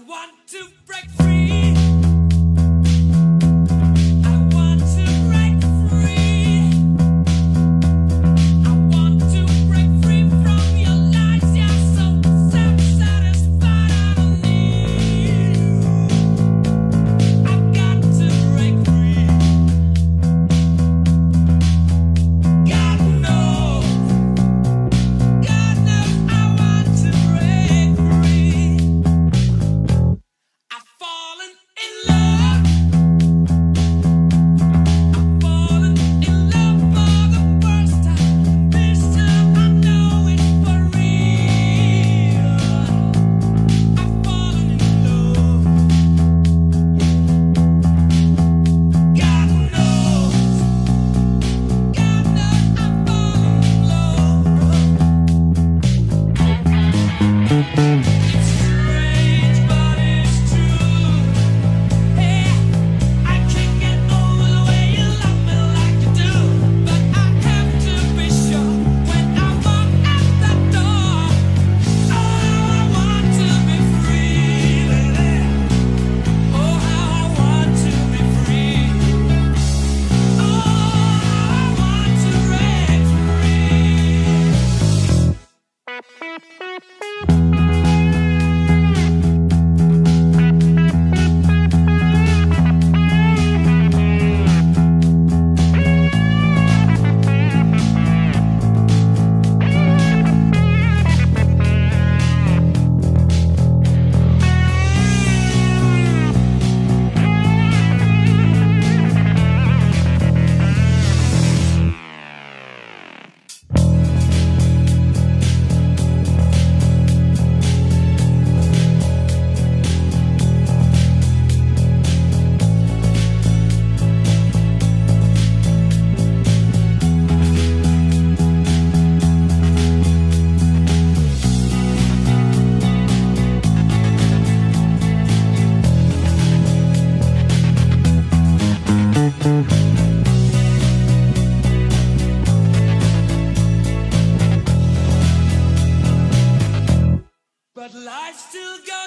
want to break free. I want to break free. I want to break free from your lies. You're so self-satisfied. I don't need you. I've got to break free. God knows I want to break free. I've fallen in love. I've fallen in love for the first time. This time I know it's for real. I've fallen in love. God knows I've fallen in love. It's strange, but it's true. Hey, I can't get over the way you love me like you do. But I have to be sure when I walk out that door. Oh, how I want to be free, baby. Oh, how I want to be free. Oh, how I want to break But life still goes